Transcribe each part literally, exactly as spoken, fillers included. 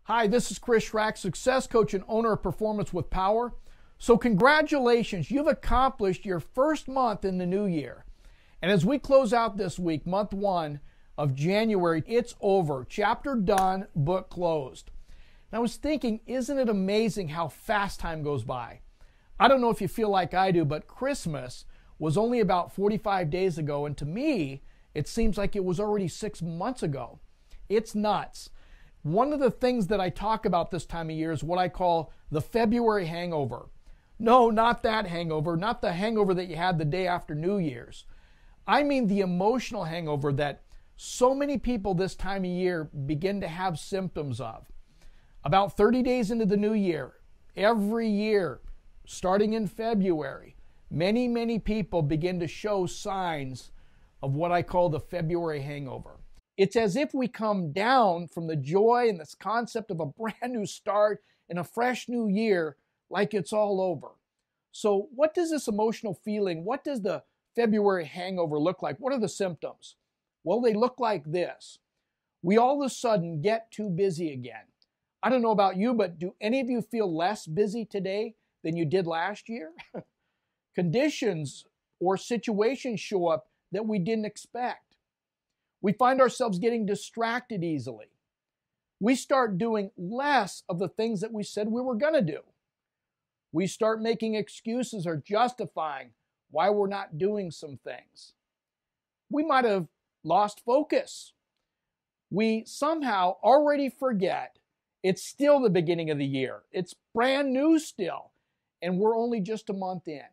Hi, this is Chris Schrack, success coach and owner of Performance with Power. So congratulations, you've accomplished your first month in the new year. And as we close out this week, month one of January, it's over. Chapter done, book closed. And I was thinking, isn't it amazing how fast time goes by? I don't know if you feel like I do, but Christmas was only about forty-five days ago, and to me, it seems like it was already six months ago. It's nuts. One of the things that I talk about this time of year is what I call the February hangover. No, not that hangover, not the hangover that you had the day after New Year's. I mean the emotional hangover that so many people this time of year begin to have symptoms of. About thirty days into the new year, every year, starting in February, many, many people begin to show signs of what I call the February hangover. It's as if we come down from the joy and this concept of a brand new start and a fresh new year like it's all over. So what does this emotional feeling, what does the February hangover look like? What are the symptoms? Well, they look like this. We all of a sudden get too busy again. I don't know about you, but do any of you feel less busy today than you did last year? Conditions or situations show up that we didn't expect. We find ourselves getting distracted easily. We start doing less of the things that we said we were going to do. We start making excuses or justifying why we're not doing some things. We might have lost focus. We somehow already forget it's still the beginning of the year. It's brand new still, and we're only just a month in.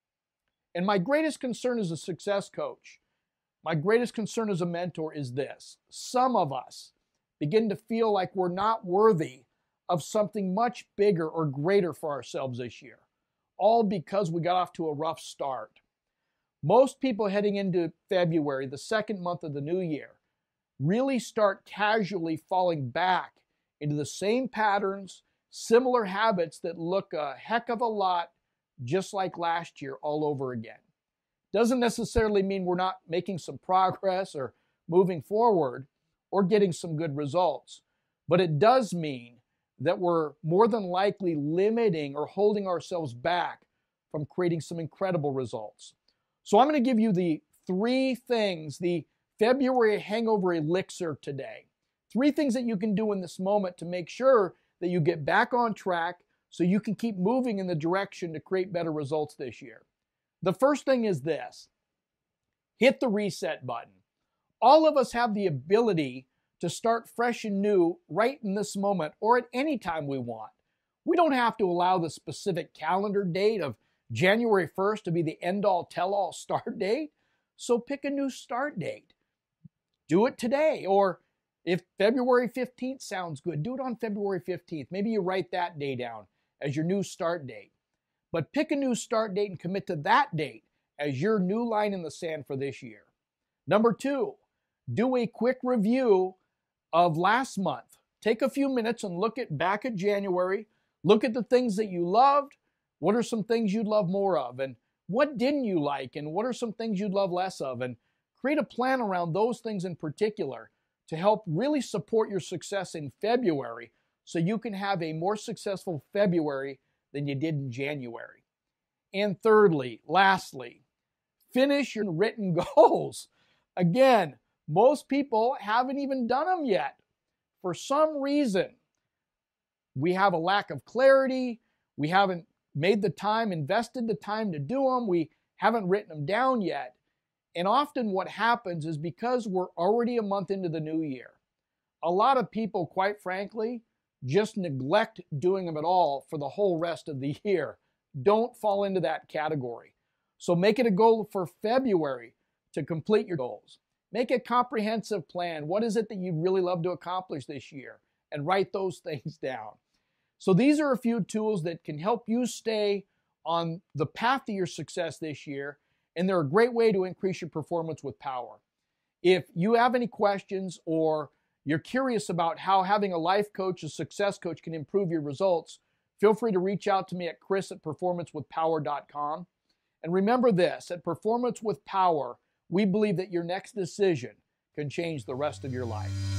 And my greatest concern as a success coach, my greatest concern as a mentor is this. Some of us begin to feel like we're not worthy of something much bigger or greater for ourselves this year, all because we got off to a rough start. Most people heading into February, the second month of the new year, really start casually falling back into the same patterns, similar habits that look a heck of a lot just like last year all over again. Doesn't necessarily mean we're not making some progress or moving forward or getting some good results, but it does mean that we're more than likely limiting or holding ourselves back from creating some incredible results. So I'm going to give you the three things, the February hangover elixir today. Three things that you can do in this moment to make sure that you get back on track so you can keep moving in the direction to create better results this year. The first thing is this: hit the reset button. All of us have the ability to start fresh and new right in this moment or at any time we want. We don't have to allow the specific calendar date of January first to be the end-all tell-all start date. So pick a new start date. Do it today, or if February fifteenth sounds good, do it on February fifteenth. Maybe you write that day down as your new start date. But pick a new start date and commit to that date as your new line in the sand for this year. Number two, do a quick review of last month. Take a few minutes and look at back at January. Look at the things that you loved. What are some things you'd love more of? And what didn't you like? And what are some things you'd love less of? And create a plan around those things in particular to help really support your success in February so you can have a more successful February than you did in January. And thirdly, lastly, finish your written goals. Again, most people haven't even done them yet. For some reason, we have a lack of clarity. We haven't made the time, invested the time to do them. We haven't written them down yet. And often what happens is because we're already a month into the new year, a lot of people, quite frankly, just neglect doing them at all for the whole rest of the year. Don't fall into that category. So make it a goal for February to complete your goals. Make a comprehensive plan. What is it that you'd really love to accomplish this year? And write those things down. So these are a few tools that can help you stay on the path to your success this year, and they're a great way to increase your performance with power. If you have any questions or you're curious about how having a life coach, a success coach, can improve your results, feel free to reach out to me at chris at performance with power dot com. And remember this, at Performance with Power, we believe that your next decision can change the rest of your life.